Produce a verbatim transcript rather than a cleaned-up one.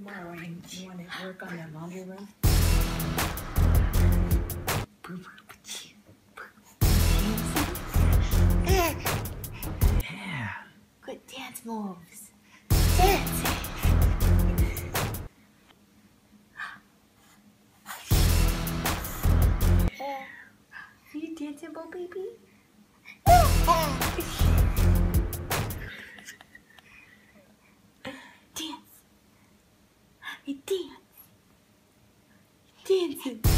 tomorrow and you want to work on that laundry room? Yeah. Good dance moves. Dance. Are you dancing, Bo baby? Dance. You dance. Dancing.